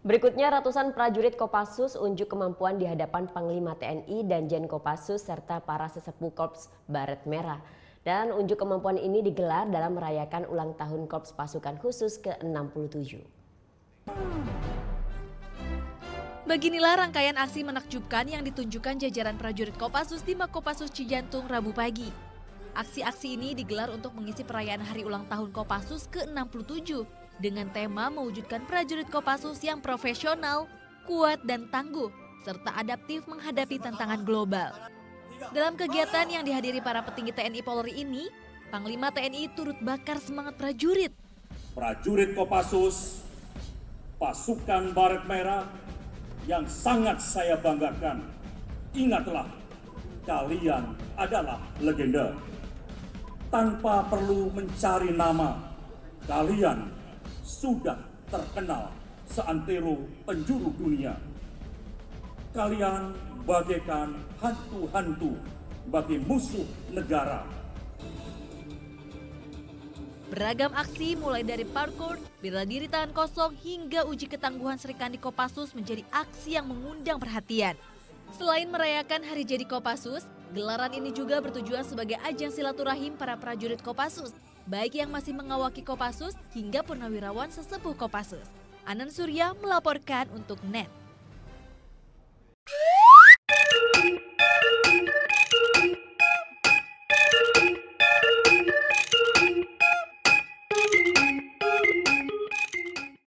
Berikutnya ratusan prajurit Kopassus unjuk kemampuan di hadapan Panglima TNI dan Jen Kopassus serta para sesepuh Korps Baret Merah. Dan unjuk kemampuan ini digelar dalam merayakan ulang tahun Korps Pasukan Khusus ke-67. Beginilah rangkaian aksi menakjubkan yang ditunjukkan jajaran prajurit Kopassus di Makopassus Cijantung Rabu pagi. Aksi-aksi ini digelar untuk mengisi perayaan hari ulang tahun Kopassus ke-67 dengan tema mewujudkan prajurit Kopassus yang profesional, kuat dan tangguh, serta adaptif menghadapi tantangan global. Dalam kegiatan yang dihadiri para petinggi TNI Polri ini, Panglima TNI turut bakar semangat prajurit. Prajurit Kopassus, pasukan Baret Merah yang sangat saya banggakan. Ingatlah, kalian adalah legenda. Tanpa perlu mencari nama, kalian sudah terkenal seantero penjuru dunia. Kalian bagaikan hantu-hantu bagi musuh negara. Beragam aksi mulai dari parkour, bela diri tangan kosong hingga uji ketangguhan Serikandi Kopassus menjadi aksi yang mengundang perhatian. Selain merayakan hari jadi Kopassus, gelaran ini juga bertujuan sebagai ajang silaturahim para prajurit Kopassus, baik yang masih mengawaki Kopassus hingga purnawirawan sesepuh Kopassus. Anan Surya melaporkan untuk NET.